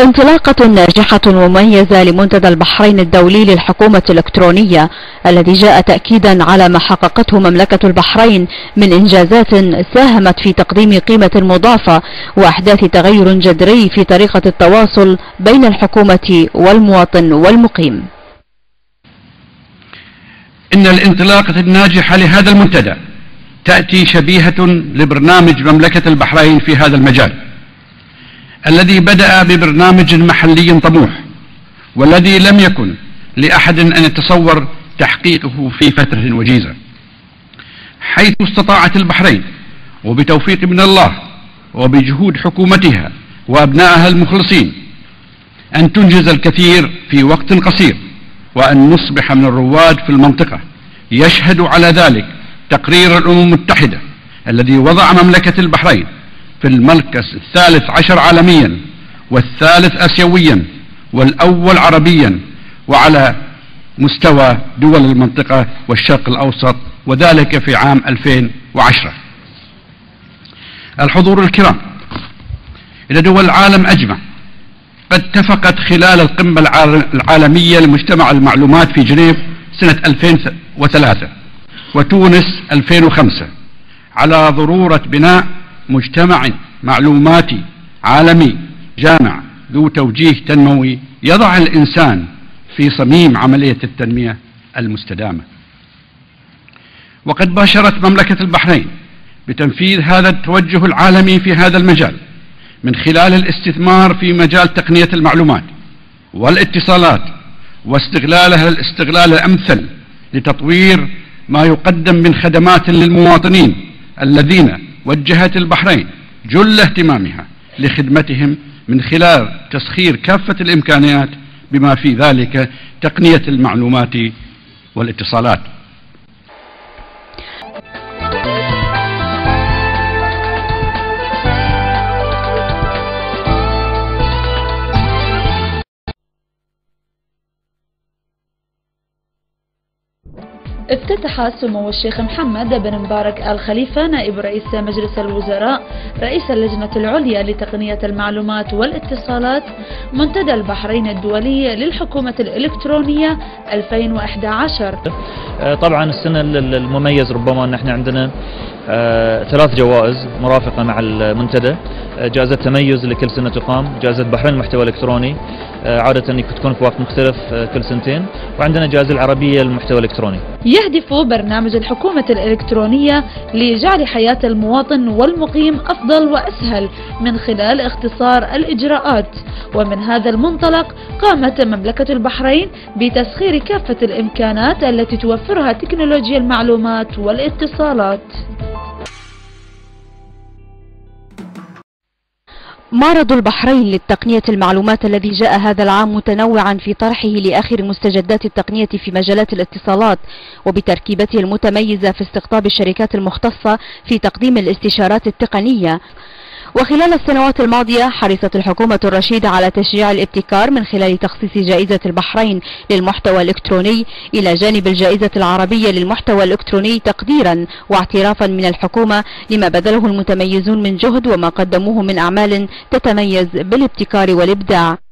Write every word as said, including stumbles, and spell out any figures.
انطلاقة ناجحة ومميزة لمنتدى البحرين الدولي للحكومة الإلكترونية الذي جاء تأكيدا على ما حققته مملكة البحرين من إنجازات ساهمت في تقديم قيمة مضافة وإحداث تغير جذري في طريقة التواصل بين الحكومة والمواطن والمقيم. إن الانطلاقة الناجحة لهذا المنتدى تأتي شبيهة لبرنامج مملكة البحرين في هذا المجال، الذي بدأ ببرنامج محلي طموح والذي لم يكن لأحد أن يتصور تحقيقه في فترة وجيزة، حيث استطاعت البحرين وبتوفيق من الله وبجهود حكومتها وأبنائها المخلصين أن تنجز الكثير في وقت قصير، وأن نصبح من الرواد في المنطقة. يشهد على ذلك تقرير الأمم المتحدة الذي وضع مملكة البحرين في المركز الثالث عشر عالميا والثالث آسيويا والأول عربيا وعلى مستوى دول المنطقة والشرق الأوسط، وذلك في عام ألفين وعشرة. الحضور الكرام، إلى دول العالم أجمع قد اتفقت خلال القمة العالمية لمجتمع المعلومات في جنيف سنة ألفين وثلاثة وتونس ألفين وخمسة على ضرورة بناء مجتمع معلوماتي عالمي جامع ذو توجيه تنموي يضع الإنسان في صميم عملية التنمية المستدامة. وقد باشرت مملكة البحرين بتنفيذ هذا التوجه العالمي في هذا المجال من خلال الاستثمار في مجال تقنية المعلومات والاتصالات واستغلالها الاستغلال الأمثل لتطوير ما يقدم من خدمات للمواطنين الذين وجهت البحرين جل اهتمامها لخدمتهم من خلال تسخير كافة الإمكانيات بما في ذلك تقنية المعلومات والاتصالات. افتتح سمو الشيخ محمد بن مبارك آل خليفة نائب رئيس مجلس الوزراء رئيس اللجنة العليا لتقنية المعلومات والاتصالات منتدى البحرين الدولي للحكومة الإلكترونية ألفين وإحدى عشر. طبعا السنة المميز ربما أن احنا عندنا ثلاث جوائز مرافقة مع المنتدى، جائزة تميز لكل سنة تقام، جائزة بحرين المحتوى الإلكتروني عادة أن تكون في وقت مختلف كل سنتين، وعندنا جائزة العربية للمحتوى الإلكتروني. يهدف برنامج الحكومة الإلكترونية لجعل حياة المواطن والمقيم أفضل وأسهل من خلال اختصار الإجراءات، ومن هذا المنطلق قامت مملكة البحرين بتسخير كافة الإمكانات التي توفرها تكنولوجيا المعلومات والاتصالات. معرض البحرين للتقنية المعلومات الذي جاء هذا العام متنوعا في طرحه لآخر مستجدات التقنية في مجالات الاتصالات وبتركيبته المتميزة في استقطاب الشركات المختصة في تقديم الاستشارات التقنية. وخلال السنوات الماضية حرصت الحكومة الرشيدة على تشجيع الابتكار من خلال تخصيص جائزة البحرين للمحتوى الإلكتروني إلى جانب الجائزة العربية للمحتوى الإلكتروني تقديرا واعترافا من الحكومة لما بذله المتميزون من جهد وما قدموه من أعمال تتميز بالابتكار والإبداع.